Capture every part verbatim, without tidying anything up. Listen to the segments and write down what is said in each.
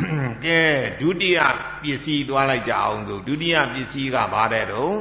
ကဲဒုတိယပစ္စည်းသွားလိုက်ကြအောင်ဆိုဒုတိယပစ္စည်းကဘာတဲ့တော့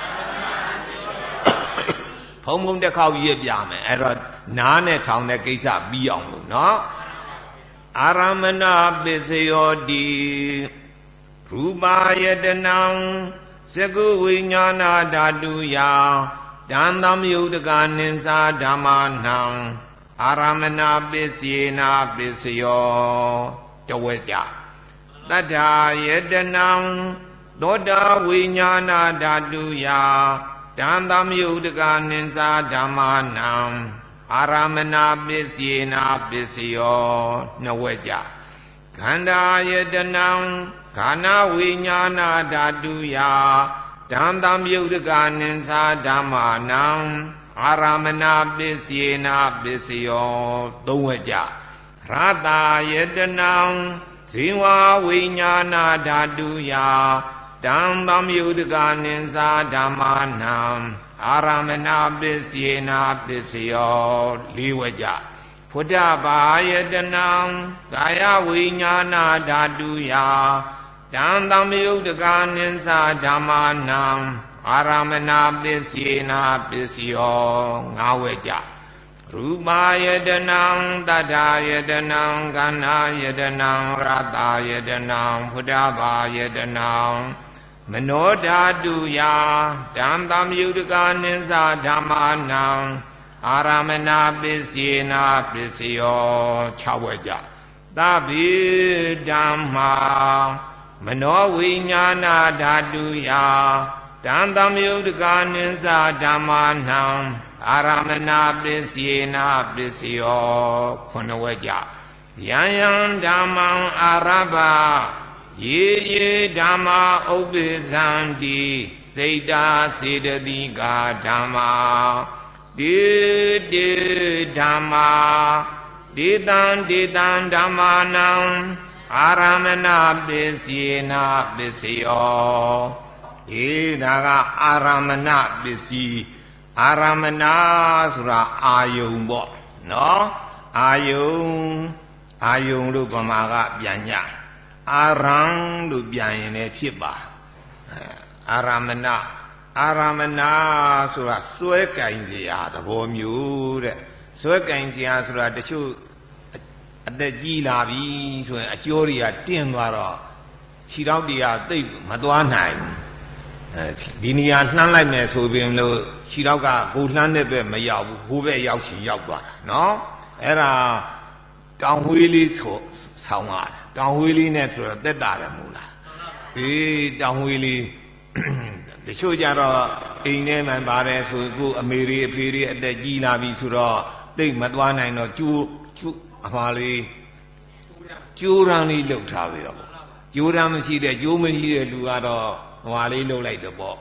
ဖုံဖုံတစ်ခေါက်ရွတ်ပြမယ်အဲ့တော့နားနဲ့ထောင်တဲ့ကိစ္စပြီးအောင်လို့နော်အာရမဏပစ္စယောတိရူပယတနံသကုဝိညာဏဓာတုယတံသမယုတကနိသာဓမ္မနံအာရမဏပစ္စေနာပစ္စယောတဝေကြတတ္ထာယတနံသောတာဝိညာဏဓာတုယတံသမယုတကနိသာဓမ္မနံအာရမဏပစ္စေနာပစ္စယောနဝေကြခန္ဓာယတနံခန္ဓာဝိညာဏဓာတုယတံသမယုတကနိသာဓမ္မနံအာရမဏပစ္စေနာပစ္စယောသုံးဝကြရတယတနံဇိဝဝိညာဏဓာတုယတံသမယုတကနိသာဓမ္မနံအာရမဏပစ္စေနာပစ္စယောလေးဝကြဖုဒ္ဓဘာယတနံကာယဝိညာဏဓာတုယတံသမယုတကနိသာဓမ္မနံအာရမဏပစ္စေနာပစ္စယောငါးဝဲကြရူပယတနံတတ္ထာယတနံခန္ဓာယတနံရတယတနံဖုဒ္ဓဘာယတနံမနောဓာတုယတံသမယုတကနိသာဓမ္မနံအာရမဏပစ္စေနာပစ္စယော၆ဝဲကြသဗ္ဗေဓမ္မာမနောဝိညာဏဓာတုယတံသမယုတကနိသာဓမ္မနံအာရမဏပစ္စေနာပစ္စယောခုနဝဲကြယံယံဓမ္မံအာရဘယေယေဓမ္မာဥပ္ပိသန္တိစေတာစေတသိကာဓမ္မာတေတေဓမ္မာဒေတံဒေတံဓမ္မာနံအာရမဏပစ္စေနာပစ္စယောအေးဒါကအာရမဏပစ္စည်းအာရမဏဆိုတာအာယုံပေါ့နော်အာယုံအာယုံလို့ဗမာကပြန်ညအာရံလို့ပြန်ရင်လည်းဖြစ်ပါအာရမဏအာရမဏဆိုတာစွဲကင်စရာသဘောမျိုးတဲ့စွဲကင်စရာဆိုတာတချို့အသက်ကြီးလာပြီဆိုရင်အကျိုးတွေကတင်းသွားတော့ခြေထောက်တွေကသိပ်မသွားနိုင်အဲဒီနေရာလှမ်းလိုက်မယ်ဆိုပြင်လို့ခြေထောက်ကကိုလှမ်းတဲ့ဘက်မရောက်ဘူးဟိုဘက်ရောက်ချင်ရောက်သွားတာနော်အဲ့ဒါတောင်ဝေးလေးဆောင်းရတယ်တောင်ဝေးလေးနဲ့ဆိုတော့တက်တာတယ်မို့လားအေးတောင်ဝေးလေးတချို့ကြတော့အိမ်ထဲမှာပါတယ်ဆိုကိုအမေတွေအဖေတွေအသက်ကြီးလာပြီဆိုတော့သိပ်မသွားနိုင်တော့ကျိုးကျိုးအမှားလေးကျိုးရန်လေးလှုပ်ထားပြီတော့ကျိုးရန်မရှိတဲ့ကျိုးမရှိတဲ့လူကတော့ဟွာလေးလှုပ်လိုက်တော့ပေါ့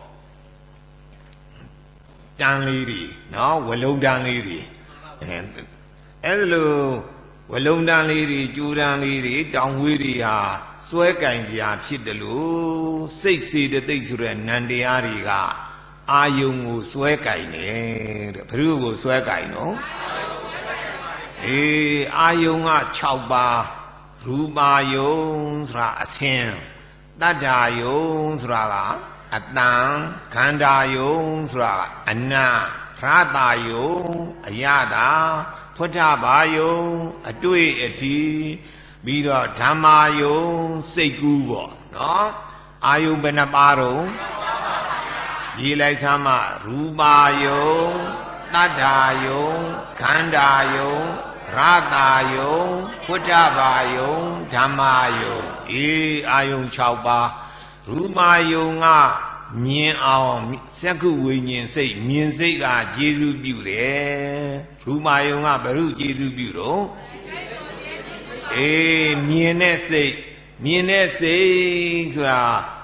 တန်းလေးတွေနော်ဝလုံးတန်းလေးတွေအဲအဲ့လိုဝလုံးတန်းလေးတွေကျိုးရန်လေးတွေတောင်ဝေးတွေဟာစွဲကင်ကြဖြစ်တယ်လို့စိတ်စေတသိက်ဆိုတဲ့နန္တရားတွေကအာယုံကိုစွဲကင်တယ်တဲ့ဘယ်သူကိုစွဲကင်နော်အေးအာယုံက၆ပါးရူပါယုံဆိုတာအဆင်းတတ္ထာယုံဆိုတာကအတန်ခန္ဓာယုံဆိုတာအနတ်ရတယုံအယတာဖုဒ္ဓဘာယုံအတွေ့အထိပြီးတော့ဓမ္မာယုံစိတ်ကူးပေါ့နော်အာယုံဘယ်နှပါတော့ရေးလိုက်စမ်းမရူပါယုံတတ္ထာယုံခန္ဓာယုံရတာယုံဖုဒ္ဓဘာယုံဓမ္မာယုံအေးအာယုံ၆ပါးရူပါယုံကမြင်အောင်စက္ခုဝိညာဉ်စိတ်မြင်စိတ်ကကျေစုပြုတယ်ရူပါယုံကဘယ်လိုကျေစုပြုတော့အေးမြင်တဲ့စိတ်မြင်တဲ့စိတ်ဆိုတာ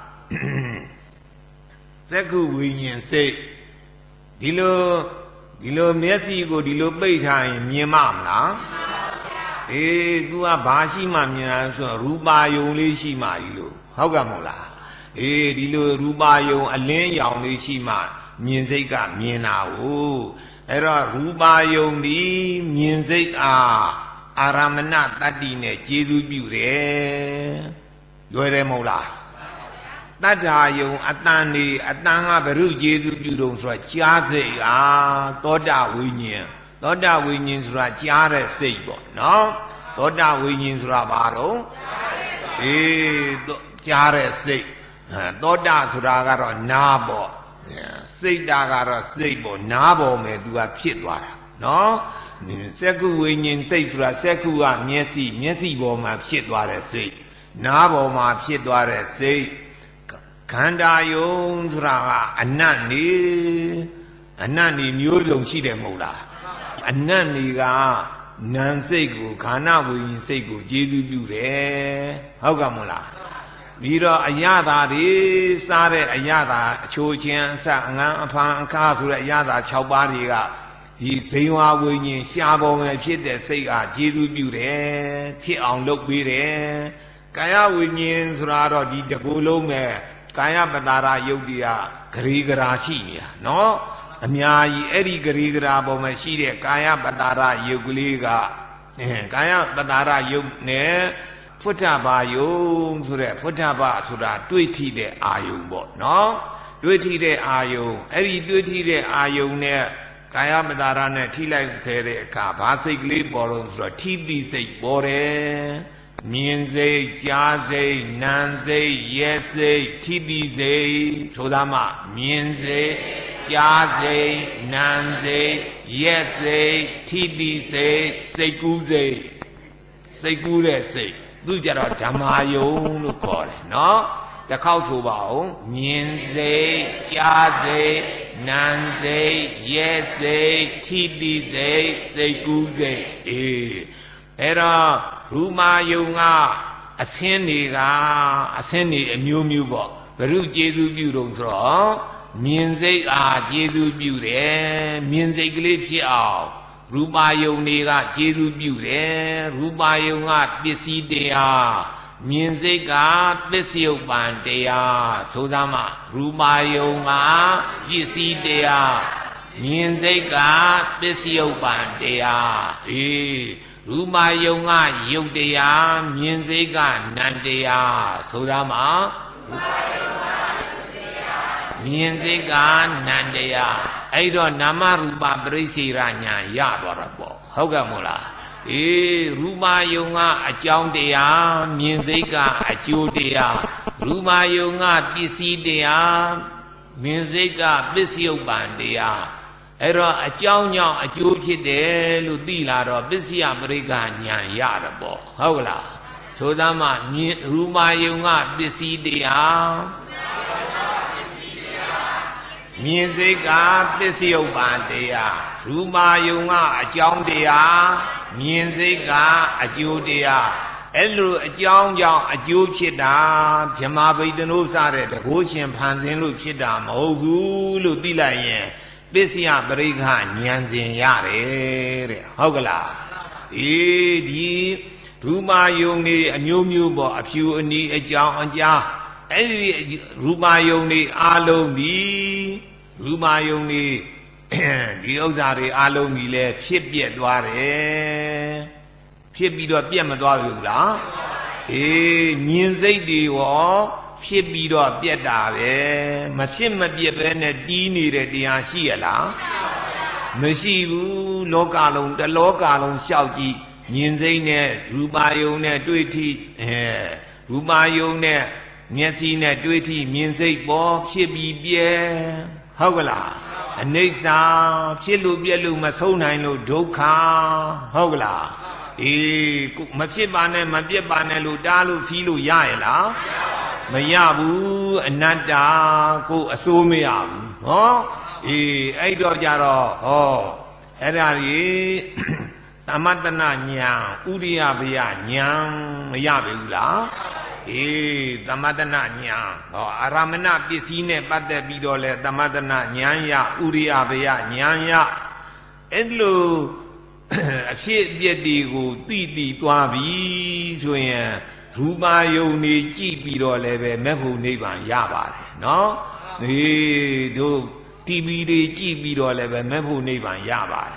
စက္ခုဝိညာဉ်စိတ်ဒီလိုဒီလိုမျက်စိကိုဒီလိုပိတ်ထားရင်မြင်မမလားအေး तू ကဘာရှိမှမြင်တာဆိုတော့ရူပါယုံလေးရှိမှဒီလိုဟုတ်ကဲ့မဟုတ်လားအေးဒီလိုရူပါယုံအလင်းရောင်လေးရှိမှမြင်စိတ်ကမြင်တာဟုတ်အဲ့တော့ရူပါယုံဒီမြင်စိတ်အားအာရမဏတတ္တိနဲ့ကျေးဇူးပြုတယ်လွယ်တယ်မဟုတ်လားတတ္ထာယုံအတန်နေအတန်ကဘုရုကျေးဇူးပြုတော့ဆိုတာကြားစိတ်ဟာသောတာဝိညာဉ်သောတာဝိညာဉ်ဆိုတာကြားတဲ့စိတ်ပေါ့နော်သောတာဝိညာဉ်ဆိုတာဘာတော့အေးကြားတဲ့စိတ်သောတာဆိုတာကတော့နားပေါ့စိတ်တာကတော့စိတ်ပေါ့နားပေါ်မယ်သူကဖြစ်သွားတာနော်စက္ခုဝိညာဉ်စိတ်ဆိုတာစက္ခုကမျက်စိမျက်စိပေါ်မှာဖြစ်သွားတဲ့စိတ်နားပေါ်မှာဖြစ်သွားတဲ့စိတ်ခန္ဓာယုံဆိုတာကအနတ်နေအနတ်နေမျိုးစုံရှိတယ်မဟုတ်လားအနတ်နေကနာမ်စိတ်ကိုခန္ဓာဝိညာဉ်စိတ်ကိုကျေးဇူးပြုတယ်ဟုတ်ကဲ့မလားပြီးတော့အယတာတွေစားတဲ့အယတာအချိုးချင်းအစအငန်းအဖန်အခါဆိုတဲ့အယတာ၆ပါးတွေကဒီဇိဝဝိညာဉ်ရှားပေါ်မှာဖြစ်တဲ့စိတ်ကကျေးဇူးပြုတယ်ဖြစ်အောင်လုပ်ပေးတယ်ကာယဝိညာဉ်ဆိုတာတော့ဒီတကူလုံးပဲကာယပတာရယုတ်တရားဂရေဂရာရှိနေတာနော်အများကြီးအဲ့ဒီဂရေဂရာပေါ်မှာရှိတဲ့ကာယပတာရယုတ်ကလေးကကာယပတာရယုတ်နဲ့ဖုထဘာယုံဆိုတဲ့ဖုထဘာဆိုတာတွေ့ထိတဲ့အာယုံပေါ့နော်တွေ့ထိတဲ့အာယုံအဲ့ဒီတွေ့ထိတဲ့အာယုံနဲ့ကာယပတာရနဲ့ထိလိုက်ခဲ့တဲ့အခါဘာစိတ်ကလေးပေါ်တော့ဆိုတော့ထိတိစိတ်ပေါ်တယ်မြင်စိတ်ကြားစိတ်နာမ်စိတ်ရဲစိတ်ထိတိစိတ်ဆိုတာမှမြင်စိတ်ကြားစိတ်နာမ်စိတ်ရဲစိတ်ထိတိစိတ်စိတ်ကူးစိတ်စိတ်ကူးတဲ့စိတ်သူကြတော့ဓမ္မာယုံလို့ခေါ်တယ်နော်တစ်ခေါက်ဆိုပါဦးမြင်စိတ်ကြားစိတ်နာမ်စိတ်ရဲစိတ်ထိတိစိတ်စိတ်ကူးစိတ်အေးအဲ့တော့ရူမာယုံကအဆင်းတွေကအဆင်းတွေအမျိုးမျိုးပေါ့ဘုရုကျေးဇူးပြုတော့ဆိုတော့မြင်စိတ်အားကျေးဇူးပြုတယ်မြင်စိတ်ကလေးဖြစ်အောင်ရူပါယုံတွေကကျေးဇူးပြုတယ်ရူပါယုံကပစ္စည်းတရားမြင်စိတ်ကပစ္စယုပ္ပံတရားဆိုသားမှာရူပါယုံကပစ္စည်းတရားမြင်စိတ်ကပစ္စယုပ္ပံတရားအေးရူပါယုံကယုတ်တရားမြင်စိတ်ကနံတရားဆိုသားမှာရူပါယုံကယုတ်တရားမြင်စိတ်ကနံတရားအဲ့တော့နာမရူပပရိစ္ဆေရညာရသွားတာပေါ့ဟုတ်ကဲ့မို့လားအေးရူပယုံကအကြောင်းတရားမြင်စိတ်ကအကျိုးတရားရူပယုံကပစ္စည်းတရားမြင်စိတ်ကပစ္စယုပ္ပံတရားအဲ့တော့အကြောင်းကြောင့်အကျိုးဖြစ်တယ်လို့သိလာတော့ပစ္စယပရိက္ခညာရတာပေါ့ဟုတ်ကလားဆိုသားမှမြင်ရူပယုံကပစ္စည်းတရားမြင်စိတ်ကပစ္စယုပ္ပံတရားရူမာယုံကအကြောင်းတရားမြင်စိတ်ကအကျိုးတရားအဲ့လိုအကြောင်းကြောင့်အကျိုးဖြစ်တာဗြဟ္မာဗိတ္တနုစတဲ့တကုရှင်ဖန်ဆင်းလို့ဖြစ်တာမဟုတ်ဘူးလို့သိလိုက်ရင်ပစ္စယပရိက္ခဉာဏ်စဉ်ရတယ်တဲ့ဟုတ်ကလားအေးဒီရူမာယုံနေအမျိုးမျိုးပေါ့အဖြူအနီးအကြောင်းအကြားအဲ့ဒီရူမာယုံနေအားလုံးဒီရူမာယုံနေဒီဥစ္စာတွေအားလုံးကြီးလဲဖြစ်ပြက်သွားတယ်ဖြစ်ပြီးတော့ပြက်မသွားဘူးလားအေးမြင်စိတ်တွေရောဖြစ်ပြီးတော့ပြက်တာပဲမဖြစ်မပြက်ပဲနဲ့တီးနေတဲ့တရားရှိရလားမရှိဘူးလောကလုံးတလောကလုံးရှောက်ကြည့်မြင်စိတ်နဲ့ရူပါယုံနဲ့တွေ့ထိအဲရူပါယုံနဲ့မျက်စိနဲ့တွေ့ထိမြင်စိတ်ပေါ်ဖြစ်ပြီးပြဲဟုတ်ကလားအနိစ္စဖြစ်လို့ပြက်လို့မဆုံးနိုင်လို့ဒုက္ခဟုတ်ကလားအေးမဖြစ်ပါနဲ့မပြက်ပါနဲ့လို့တားလို့စီးလို့ရရဲ့လားမရဘူးအနတ္တကိုအစိုးမရဘူးဟောအေးအဲ့တော့ကြတော့ဟောအဲ့ဒါကြီးသမတနာညာဥရိယဘယညာမရပြီဘူးလားအေးသမတနာညာဟောအာရမဏပစ္စည်းနဲ့ပတ်သက်ပြီးတော့လဲသမတနာညာယဥရိယဘယညာယအဲ့လိုအဖြစ်အပျက်တွေကိုသိပြီးသွားပြီဆိုရင်ရူပါယုံနေကြည့်ပြီးတော့လည်းပဲမေဖို့နိဗ္ဗာန်ရပါတယ်နော်ဒီတို့တီဗီတွေကြည့်ပြီးတော့လည်းပဲမေဖို့နိဗ္ဗာန်ရပါတယ်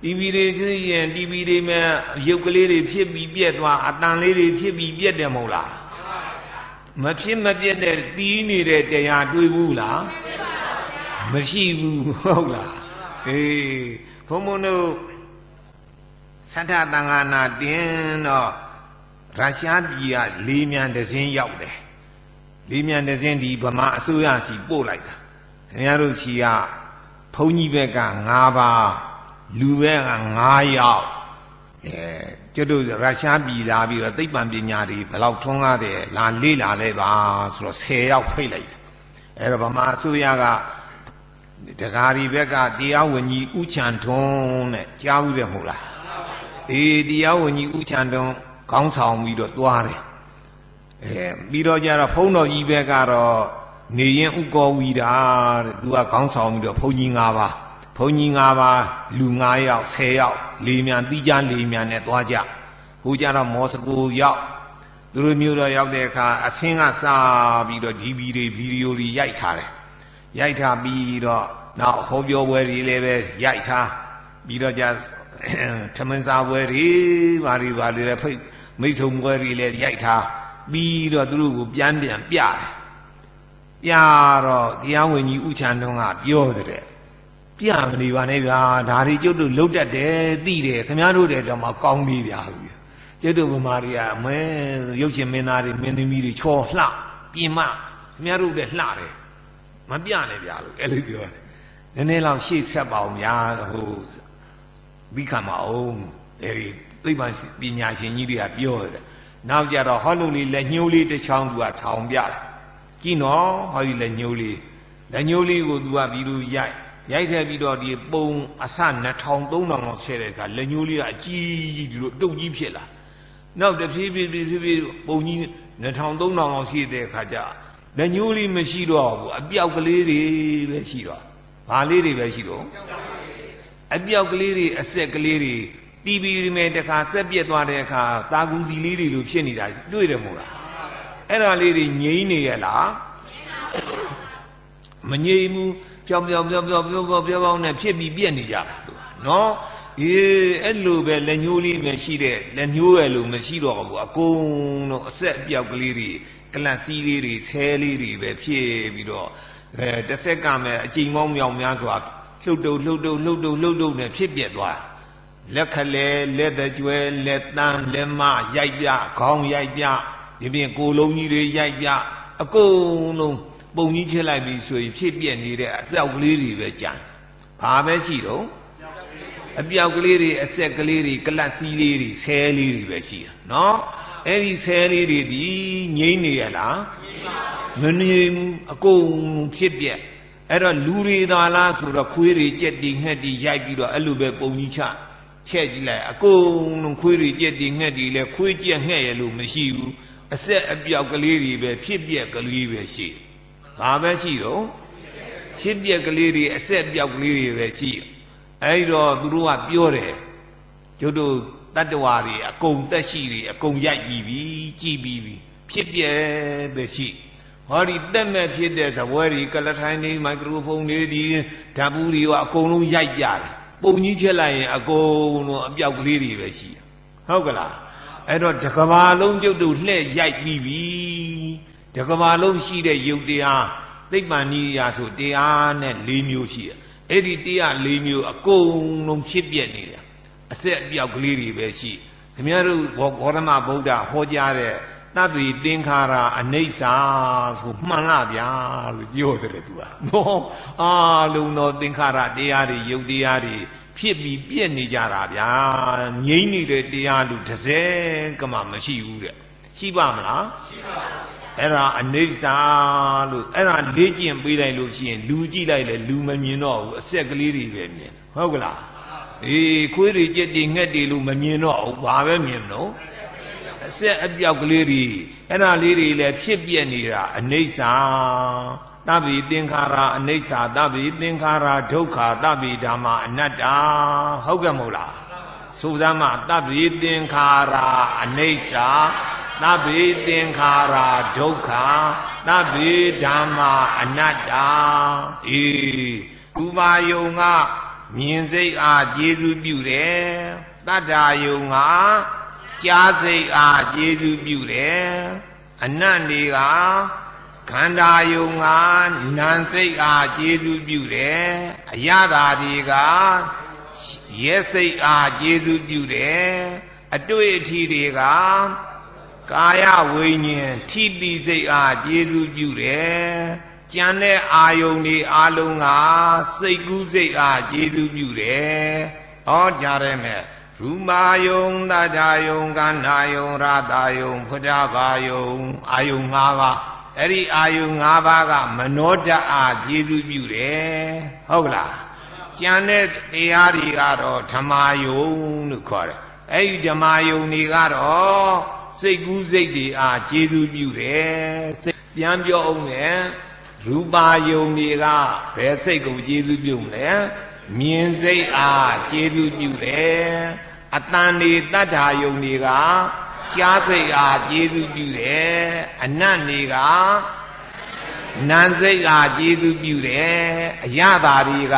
တီဗီတွေကြည့်ရင်တီဗီတွေမှာရုပ်ကလေးတွေဖြစ်ပြီးပြက်သွားအတန်လေးတွေဖြစ်ပြီးပြက်တယ်မဟုတ်လားမဖြစ်မပြက်တဲ့တီးနေတဲ့တရားတွေးဘူးလားမရှိဘူးဟုတ်လားအေးဘုံဘုံတို့သတ္တတန်ဃာနာတင်းတော့ရုရှားပြည်ကလေးမြန်တစင်းရောက်တယ်လေးမြန်တစင်းဒီဗမာအစိုးရစီပို့လိုက်တာခင်ဗျားတို့စီကဘုန်းကြီးဘက်က၅ပါးလူဘက်က၅ယောက်အဲကျွတ်တို့ရုရှားပြည်လာပြီးတော့သိပ္ပံပညာတွေဘယ်လောက်ထွန်းကားတယ်လာလေ့လာလဲပါဆိုတော့၁၀ယောက်ဖိတ်လိုက်တယ်အဲ့တော့ဗမာအစိုးရကတက္ကရီဘက်ကတရားဝင်ကြီးဥချံထွန်းတဲ့ကြားဘူးတယ်မဟုတ်လားအေးတရားဝင်ကြီးဥချံထွန်းခေါင်းဆောင်ပြီးတော့သွားတယ်အဲပြီးတော့ကြတော့ဘုန်းတော်ကြီးဘက်ကတော့နေရင်ဥကောဝီတာတဲ့သူကခေါင်းဆောင်ပြီးတော့ဘုန်းကြီး၅ပါးဘုန်းကြီး၅ပါးလူ၅ယောက်၁၀ယောက်လေးမြန်တိကျလေးမြန်နဲ့သွားကြဟိုကြတော့မော်စကိုရောက်သူတို့မျိုးတော့ရောက်တဲ့အခါအဆင်းကစားပြီးတော့ဒီဗီဒီဗီဒီယိုတွေရိုက်ထားတယ်ရိုက်ထားပြီးတော့နောက်ဟောပြောပွဲတွေလည်းပဲရိုက်ထားပြီးတော့ကြထမင်းစားပွဲတွေဘာတွေဘာတွေလည်းဖိတ်မိတ်ဆုံပွဲတွေလည်းရိုက်ထားပြီးတော့သူတို့ကိုပြန်ပြန်ပြတယ်ပြတော့တရားဝင်ကြီးဥချန်တုံးကပြောတယ်ပြမနေပါနဲ့ဗျာဒါတွေကျုပ်တို့လုတ်တတ်တယ်သိတယ်ခင်ဗျားတို့တဲ့တော့မှကောင်းပြီဗျာကျုပ်တို့ဗမာတွေကအမဲရုပ်ရှင်မင်းသားတွေမင်းသမီးတွေချောလှပြင်မခင်ဗျားတို့လည်းလှတယ်မပြနဲ့ဗျာလို့အဲ့လိုပြောတယ်နည်းနည်းလောက်ရှေ့ဆက်ပါအောင်ဗျာဟိုပြီးခံမအောင်အဲ့ဒီသိပ္ပံပညာရှင်ကြီးတွေကပြောတယ်နောက်ကြတော့ဟောလို့လေးလက်ညှိုးလေးတစ်ချောင်းသူကထောင်ပြတယ်ကြည့်နော်ဟောဒီလက်ညှိုးလေးလက်ညှိုးလေးကိုသူကပြီးလို့ရိုက်ရိုက်ခဲ့ပြီးတော့ဒီပုံအစနှစ်ထောင်သုံးထောင်လောက်ဆဲတဲ့အခါလက်ညှိုးလေးကအကြီးကြီးဒီလိုတုတ်ကြီးဖြစ်လာနောက်တစ်ဖြည်းဖြည်းဖြည်းဖြည်းပုံကြီးနှစ်ထောင်သုံးထောင်လောက်ရှိတဲ့အခါကျလက်ညှိုးလေးမရှိတော့ဘူးအပြောက်ကလေးတွေပဲရှိတော့ဘာလေးတွေပဲရှိတော့အပြောက်ကလေးတွေအဆက်ကလေးတွေတီဗီတွေမဲ့တခါဆက်ပြက်သွားတဲ့အခါတာကူစီလေးတွေလိုဖြစ်နေတာတွေ့တယ်မို့လားအဲ့ဒါလေးတွေငြိမ့်နေရလားမငြိမ့်ဘူးပြောင်ပြောင်ပြောင်ပြောင်ပြောင်ပြောင်ပြောင်နဲ့ဖြစ်ပြီးပြက်နေကြတာနော်အေးအဲ့လိုပဲလက်ညှိုးလေးပဲရှိတဲ့လက်ညှိုးရလို့မရှိတော့ဘူးအကုန်လုံးအဆက်အပြောက်ကလေးတွေကလတ်စီးလေးတွေဆဲလေးတွေပဲဖြစ်ပြီးတော့အဲတစ်ဆက်ကမဲ့အချိန်မောင်းမြောင်များစွာလှုပ်တုပ်လှုပ်တုပ်လှုပ်တုပ်လှုပ်တုပ်နဲ့ဖြစ်ပြက်သွားလက်ခလဲလက်တကြွယ်လက်တန်းလက်မရိုက်ပြခေါင်းရိုက်ပြဒီပြင်ကိုယ်လုံးကြီးတွေရိုက်ပြအကုန်လုံးပုံကြီးဖြစ်လိုက်ပြီဆိုရင်ဖြစ်ပြက်နေတဲ့အပြောက်ကလေးတွေပဲကြံဘာပဲရှိတော့အပြောက်ကလေးတွေအဆက်ကလေးတွေကလတ်စီးလေးတွေဆဲလေးတွေပဲရှိတာနော်အဲ့ဒီဆဲလေးတွေဒီငိမ့်နေရလားမငြိမ်ဘူးအကုန်ဖြစ်ပြက်အဲ့တော့လူတွေသာလားဆိုတော့ခွေးတွေကြက်တီငှက်တီရိုက်ပြီးတော့အဲ့လိုပဲပုံကြီးချချက်ကြည့်လိုက်အကုန်လုံးခွေးတွေကြက်တီငှက်တီလဲခွေးကြက်ငှက်ရလို့မရှိဘူးအဆက်အပြောက်ကလေးတွေပဲဖြစ်ပြက်ကလေးပဲရှိဘာပဲရှိတော့ဖြစ်ပြက်ကလေးတွေအဆက်အပြောက်ကလေးတွေပဲရှိအဲ့တော့သူတို့ကပြောတယ်ကျုပ်တို့တတ္တဝါတွေအကုန်တက်ရှိတွေအကုန်ရိုက်ပြီးပြီကြည်ပြီးပြီဖြစ်ပြက်ပဲရှိဟောဒီတက်မဲ့ဖြစ်တဲ့သပွဲတွေကလထိုင်းတွေမိုက်ခရိုဖုန်းတွေဒီဓာတ်ဘူးတွေကအကုန်လုံးရိုက်ကြတယ်ပုံကြီးချက်လိုက်ရင်အကုန်လုံးအပြောက်ကလေးတွေပဲရှိဟုတ်ကလားအဲ့တော့တကဘာလုံးကျုပ်တို့လှဲ့ရိုက်ပြီးပြီတကဘာလုံးရှိတဲ့ယုတ်တရားသိပ္ပံနည်းရာဆိုတရားနဲ့၄မျိုးရှိတယ်အဲ့ဒီတရား၄မျိုးအကုန်လုံးဖြစ်ပြက်နေတယ်အဆက်အပြောက်ကလေးတွေပဲရှိခင်ဗျားတို့ဘောဓမဗုဒ္ဓဟောကြားတဲ့တပ္ပိသင်္ခါရအနိစ္စဆိုမှန်လားဗျာလို့ပြောတယ်သူကနော်အားလုံးသောသင်္ခါရတရားတွေယုတ်တရားတွေဖြစ်ပြီးပြည့်နေကြတာဗျာငြိမ့်နေတဲ့တရားလူတစ်စက်ကမှမရှိဘူးတဲ့ရှိပါမလားရှိပါဘူးအဲ့ဒါအနိစ္စလို့အဲ့ဒါလေ့ကျင့်ပေးလိုက်လို့ရှိရင်လူကြည့်လိုက်လေလူမမြင်တော့ဘူးအဆက်ကလေးတွေပဲမြင်ဟုတ်ကလားအေးခွေးတွေကြက်တွေငှက်တွေလို့မမြင်တော့ဘူးဘာပဲမြင်တော့အဆက်အပြောက်ကလေးတွေအဲ့ဒါလေးတွေလည်းဖြစ်ပြက်နေတာအနိစ္စတပ္ပိသင်္ခါရအနိစ္စတပ္ပိသင်္ခါရဒုက္ခတပ္ပိဓမ္မအနတ္တဟုတ်ကဲ့မဟုတ်လားသုသမတပ္ပိသင်္ခါရအနိစ္စတပ္ပိသင်္ခါရဒုက္ခတပ္ပိဓမ္မအနတ္တအေးဥပါယုံကမြင်စိတ်အားကျေစုပြုတယ်တတ္ထာယုံကကြားစိတ်အားကျေစုပြုတယ်အနတ်တွေကခန္ဓာယုံကနာမ်စိတ်အားကျေစုပြုတယ်အရသာတွေကရဲစိတ်အားကျေစုပြုတယ်အတွေ့အထိတွေကကာယဝိညာဉ်ထိတိစိတ်အားကျေစုပြုတယ်ကျန်တဲ့အာယုန်တွေအလုံးကစိတ်ကူးစိတ်အားကျေစုပြုတယ်ဟောကြားရမယ်ရူမာယုံတထာယုံကန္နာယုံရာတာယုံဖုဒ္ဓဘာယုံအာယုန်၅ပါးအဲ့ဒီအာယုန်၅ပါးကမနောဓာတ်အားကျေစုပြုတယ်ဟုတ်လားကျန်တဲ့တရားတွေကတော့ဓမ္မယုံလို့ခေါ်တယ်အဲ့ဒီဓမ္မယုံတွေကတော့စိတ်ကူးစိတ်တွေအားကျေစုပြုတယ်စိတ်ပြန်ပြောအောင်လေရူပါယုံတွေကဘယ်စိတ်ကိုကျေစုပြုမလဲမြင်စိတ်အားကျေစုပြုတယ်အတန်တွေတတ္ထာယုံတွေကကြားစိတ်အားကျေစုပြုတယ်အနတ်တွေကနာမ်စိတ်အားကျေစုပြုတယ်အရသာတွေက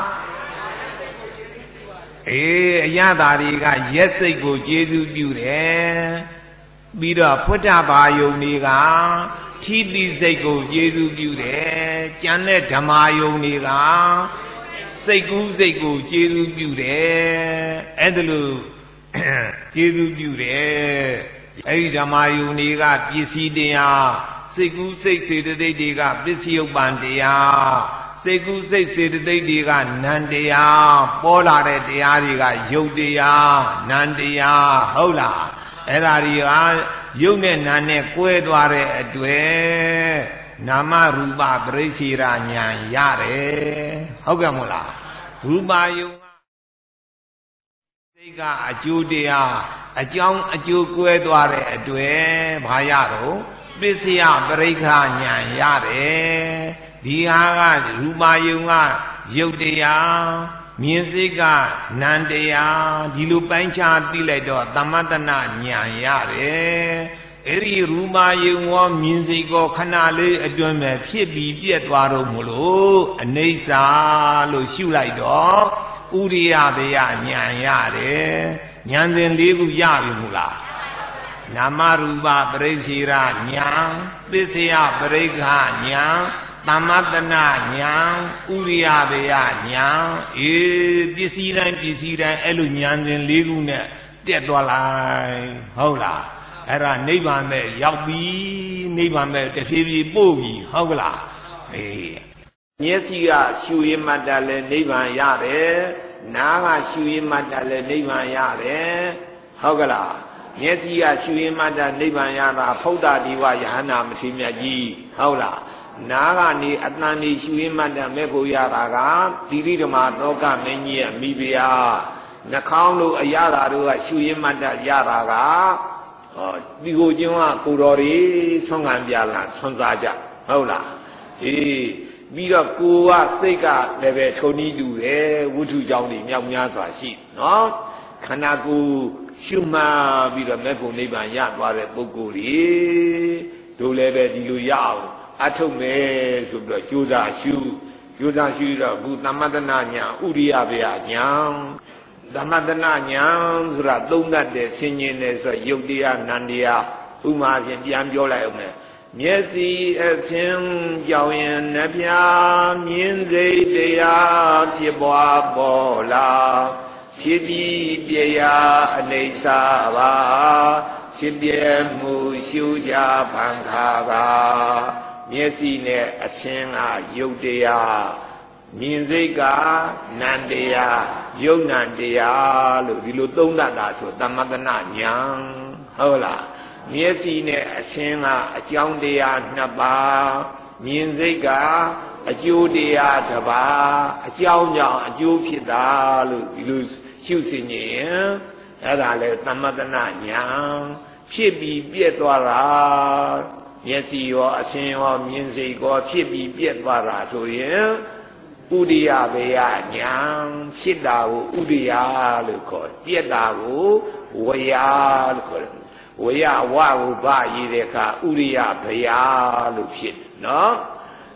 အေးအရသာတွေကရက်စိတ်ကိုကျေစုပြုတယ်ပြီးတော့ဖုဒ္ဓဘာယုံတွေကထိတိစိတ်ကိုကျေစုပြုတယ်ကျန်တဲ့ဓမ္မယုံတွေကစိတ်ကူးစိတ်ကိုကျေစုပြုတယ်အဲ့ဒါလို့ကျေစုပြုတယ်အဲ့ဒီဓမ္မယုံတွေကပစ္စည်းတရားစိတ်ကူးစိတ်စေတသိက်တွေကပစ္စည်းဥပ္ပန်တရားစိတ်ကူးစိတ်စေတသိက်တွေကနံတရားပေါ်လာတဲ့တရားတွေကယုတ်တရားနံတရားဟုတ်လားအဲ့ဒါတွေကယုတ်နဲ့နာနဲ့ကွဲသွားတဲ့အတွေ့နာမရူပပရိစ္ဆေရညာရတယ်ဟုတ်ကဲ့မို့လားရူပယုံကစိတ်ကအကျိုးတရားအကြောင်းအကျိုးကွဲသွားတဲ့အတွေ့ဘာရတော့ပစ္စယပရိက္ခညာရတယ်ဒီဟာကရူပယုံကယုတ်တရားမြင်စိတ်ကနံတရားဒီလိုပိုင်းခြားသိလိုက်တော့သမတနာညာရတယ်အဲ့ဒီရူမာယုံဝမြင်စိတ်ကိုခဏလေးအတွင်းမဲ့ဖြစ်ပြီးပြက်သွားတော့မလို့အနိစ္စလို့ရှုလိုက်တော့ဥရိယဘေယညာရတယ်ဉာဏ်စဉ်လေးခုရပြီမို့လားနာမရူပပရိစ္ဆေရညာပစ္စယပရိက္ခညာသမတနာညာဥရိယဘေယညာအေးပစ္စည်းတိုင်းပစ္စည်းတိုင်းအဲ့လိုဉာဏ်စဉ်လေးခုနဲ့တက်သွားလိုက်ဟုတ်လားအဲ့ဒါနိဗ္ဗာန်မဲ့ရောက်ပြီနိဗ္ဗာန်မဲ့တဖြည်းဖြည်းပို့ပြီဟုတ်ကလားအေးမျက်စိကရှုရမှတ်တယ်လဲနိဗ္ဗာန်ရတယ်နားကရှုရမှတ်တယ်လဲနိဗ္ဗာန်ရတယ်ဟုတ်ကလားမျက်စိကရှုရမှတ်တယ်နိဗ္ဗာန်ရတာဖုဒ္ဓဒီဝယဟနာမထေရမြတ်ကြီးဟုတ်လားနားကနေအတန်ဒီရှုရမှတ်တယ်မဲ့ဖို့ရတာကသီရိဓမ္မသောကမင်းကြီးရဲ့မိဖုရားနှာခေါင်းတို့အရသာတို့ကရှုရမှတ်တယ်ရတာကဟောဒီကိုကျင်းကကိုတော်တွေဆွမ်းခံပြလာဆွမ်းစားကြဟုတ်လားအေးပြီးတော့ကိုကစိတ်ကလည်းပဲထုံနီးတူတယ်ဝိထုကြောင့်ဒီမြောက်များစွာရှိနော်ခန္ဓာကိုယ်ရှုမှတ်ပြီးတော့မဲ့ဖို့နိဗ္ဗာန်ရသွားတဲ့ပုဂ္ဂိုလ်တွေတို့လည်းပဲဒီလိုရအောင်အထုတ်မယ်ဆိုပြီးတော့ကြိုးစားရှုကြိုးစားရှုတော့အခုသမတနာညာဥရိယဘေယညာသမတနာညာဆိုတာသုံးတတ်တဲ့ဆင်ញင်တယ်ဆိုရုပ်တရားနံတရားဥမာဖြင့်ပြန်ပြောလိုက်အောင်မယ်မျက်စိအစင်းကြောင်ရင်နှပြမြင်စိတ်တရားဖြစ်ပွားပေါ်လာဖြစ်ပြီးပြရာအနေစာပါဖြစ်ပြမှုရှုကြဖန်ခါပါမျက်စိနဲ့အစင်းကရုပ်တရားမြင်စိတ်ကနံတရားယုတ်နံတရားလို့ဒီလိုသုံးတတ်တာဆိုသမတနာညာဟုတ်လားမျက်စိနဲ့အစင်းကအကြောင်းတရားနှစ်ပါးမြင်စိတ်ကအကျိုးတရားတစ်ပါးအကြောင်းကြောင့်အကျိုးဖြစ်တာလို့ဒီလိုရှုစင်ရင်အဲ့ဒါလေသမတနာညာဖြစ်ပြီးပြည့်သွားတာမျက်စိရောအစင်းရောမြင်စိတ်ရောဖြစ်ပြီးပြည့်သွားတာဆိုရင်ဥဒိယဘေယညာဖြစ်တာကိုဥဒိယလို့ခေါ်ပြည့်တာကိုဝယလို့ခေါ်တယ်ဝယဝကိုဗရည်တဲ့အခါဥရိယဘယလို့ဖြစ်နော်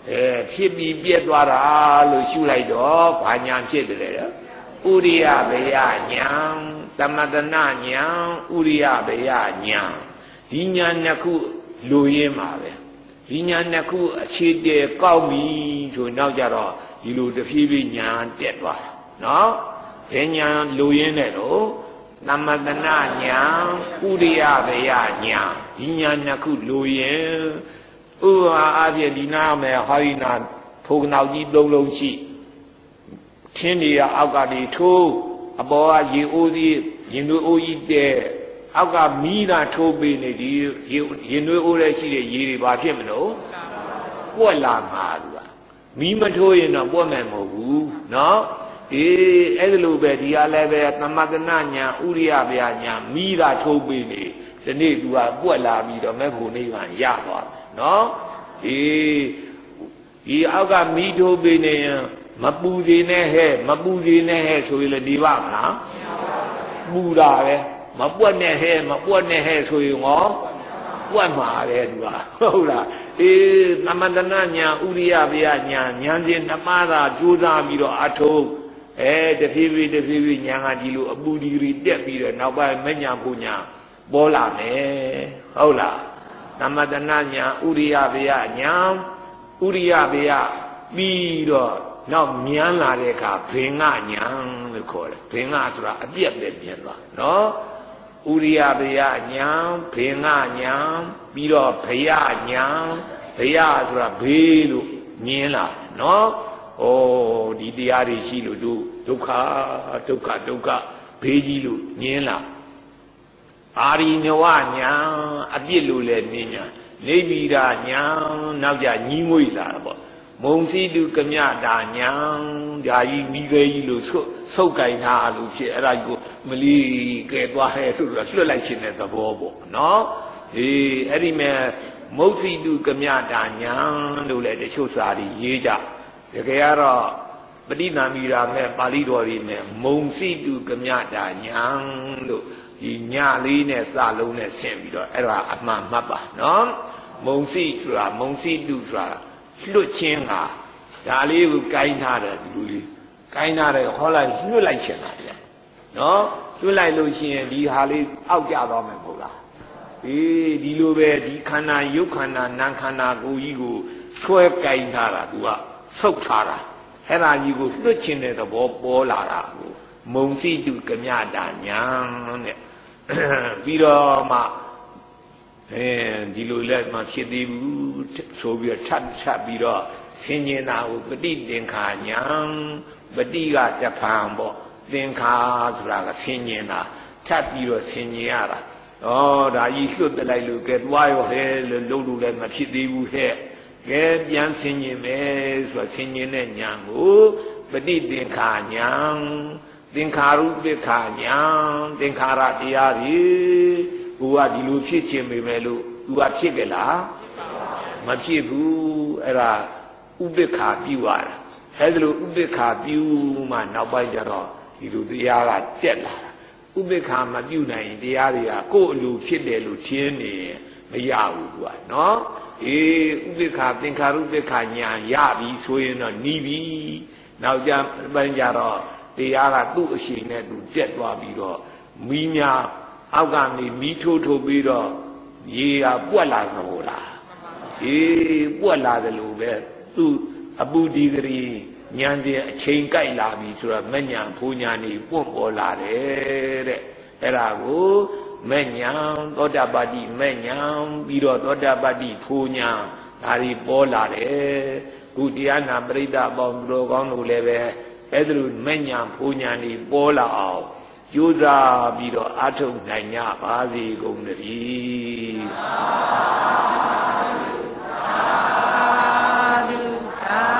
အဲဖြစ်ပြီးပြက်သွားတာလို့ရှုလိုက်တော့ဘာညာဖြစ်တယ်လဲဥရိယဘယညာသမတနာညာဥရိယဘယညာဒီညာနှစ်ခုလိုရင်းပါပဲဒီညာနှစ်ခုအခြေတည်ကောက်ပြီဆိုနောက်ကြတော့ဒီလိုတဖြည်းဖြည်းညာတက်သွားတာနော်ဘယ်ညာလိုရင်းနဲ့တော့သမတနာညာဥရိယဘယညာဒီညာနှစ်ခုလိုရင်းဥပမာအပြည့်ဒီနာမယ်ဟောဒီနာထိုးနောက်ကြီးသုံးလုံးရှိထင်းနေရအောက်ကဒီထိုးအပေါ်ကရေအိုးကြီးရင်သွေးအိုးကြီးတဲ့အောက်ကမီးသာထိုးပေးနေဒီရင်သွေးအိုးရဲ့ရှိတဲ့ရေတွေဘာဖြစ်မလို့ပွက်လာမှာသူကမီးမထိုးရင်တော့ပွက်မယ်မဟုတ်ဘူးနော်အေးအဲ့လိုပဲဒီအားလည်းပဲသမတနာညာဥရိယဗျာညာမီးသာထိုးပေးနေဒီနေ့သူကပွက်လာပြီးတော့မဲ့ဖို့နိဗ္ဗာန်ရသွားတယ်နော်အေးဒီအောက်ကမီးထိုးပေးနေရင်မပူသေးနဲ့ဟဲ့မပူသေးနဲ့ဟဲ့ဆိုရင်လည်းနေပါမလားပူတာပဲမပွက်နဲ့ဟဲ့မပွက်နဲ့ဟဲ့ဆိုရင်ဟောပွက်မှာပဲသူကဟုတ်လားအေးသမတနာညာဥရိယဗျာညာညာချင်းနှစ်ပါးသာကြိုးစားပြီးတော့အထုံးအဲတဖြည်းဖြည်းတဖြည်းဖြည်းညာကဒီလိုအပူဒီရီတက်ပြီးတော့နောက်ပိုင်းမညာပူညာပေါ်လာမယ်ဟုတ်လားသမတနာညာဥရိယဗျာညာဥရိယဗျာပြီးတော့နောက်မြန်လာတဲ့အခါဘေငါညာလို့ခေါ်တယ်ဘေငါဆိုတာအပြက်ပဲမြန်သွားနော်ဥရိယဗျာညာဘေငါညာပြီးတော့ဘယညာဘယဆိုတာဘေးလို့မြင်လာနော်ဩဒီတရားတွေရှိလို့တို့ဒုက္ခဒုက္ခဒုက္ခဘေးကြီးလို့မြင်လာအာရိနဝညာအပြစ်လို့လည်းမြင်ညာနေဗိရာညာနောက်ကြညီးငွေ့လာတာပေါ့မုံစီတုကမြတာညာဒါကြီးမိခဲကြီးလို့ဆုတ်ကင်ထားလို့ဖြစ်အဲ့ဒါကြီးကိုမလီကဲသွားဟဲဆိုတော့လွတ်လိုက်ခြင်းတဲ့သဘောပေါ့နော်အေးအဲ့ဒီမဲ့မုတ်စီတုကမြတာညာလို့လည်းတချို့စာတွေရေးကြတကယ်ကတော့ပဋိသန္ဓိရာမဲ့ပါဠိတော်တွေနဲ့မုံစီတုကမြတာညာလို့ဒီညလေးနဲ့စလုံးနဲ့ဆင်ပြီးတော့အဲ့ဒါအမှန်မှတ်ပါနော်မုံစီဆိုတာမုံစီတုဆိုတာလွတ်ချင်းကဒါလေးကိုကိုင်းထားတယ်ဒီလိုလေးကိုင်းထားတယ်ဟောလိုက်လွတ်လိုက်ချင်တာဗျနော်လွတ်လိုက်လို့ရှိရင်ဒီဟာလေးအောက်ကျသွားမယ်မဟုတ်လားအေးဒီလိုပဲဒီခန္ဓာရုပ်ခန္ဓာနာမ်ခန္ဓာကိုယ်ကြီးကိုဆွဲကိုင်းထားတာသူကဆုတ်ထားတာအဲ့ဒါကြီးကိုလွတ်ချင်တဲ့သဘောပေါ်လာတာကိုမုံစီတုကမြတာညာတဲ့ပြီးတော့မှအဲဒီလိုလည်းမဖြစ်သေးဘူးဆိုပြီးတော့ထပ်ထပ်ပြီးတော့ဆင်ញင်တာကိုပฏิသင်္ခာညာပฏิကတဖန်ပေါ့သင်္ခါဆိုတာကဆင်ញင်တာထပ်ပြီးတော့ဆင်ញင်ရတာဩဒါကြီးလွတ်ပြလိုက်လို့ကဲသွားရောဟဲလို့လုံးလို့လည်းမဖြစ်သေးဘူးဟဲ့ကဲပြန်ဆင်ញင်မယ်ဆိုတော့ဆင်ញင်တဲ့ညာကိုပฏิသင်္ခာညာသင်္ခါရုပ္ပခာညာသင်္ခါရတရားကြီးကိုကဒီလိုဖြစ်ခြင်းပဲမယ်လို့သူကဖြစ်ကြလားမဖြစ်ဘူးအဲ့ဒါဥပ္ပခာပြုရတာအဲ့ဒါလိုဥပ္ပခာပြုမှနောက်ပိုင်းကျတော့ဒီလိုတရားကတက်လာတာဥပ္ပခာမပြုနိုင်ရင်တရားတွေကကိုယ့်အလိုဖြစ်တယ်လို့ထင်နေမရဘူးကွာနော်အေးဥပ္ပခာသင်္ခါရုပ္ပခာညာရပြီဆိုရင်တော့နီးပြီနောက်ကြပိုင်းကျတော့တရားကသူ့အရှိန်နဲ့သူတက်သွားပြီးတော့မီးများအောက်ကနေမီးထိုးထိုးပြီးတော့ရေကပွက်လာမှာမို့လားအေးပွက်လာတယ်လို့ပဲသူ့အပူဒီဂရီညံစဉ်အချိန်ကြိုက်လာပြီဆိုတော့မညံဖိုးညာနေပွန့်ပေါ်လာတယ်တဲ့အဲ့ဒါကိုမညံသောတာပတ္တိမညံပြီးတော့သောတာပတ္တိဖိုးညာဒါတွေပေါ်လာတယ်ခုတရားနာပရိသတ်အပေါင်းတို့ကောင်းတို့လည်းပဲအဲ့ဒါလိုမညံဖိုးညာနေပေါ်လာအောင်ကြိုးစားပြီးတော့အားထုတ်နိုင်ကြပါစေကုန်သတည်းသာဓုသာဓုသာ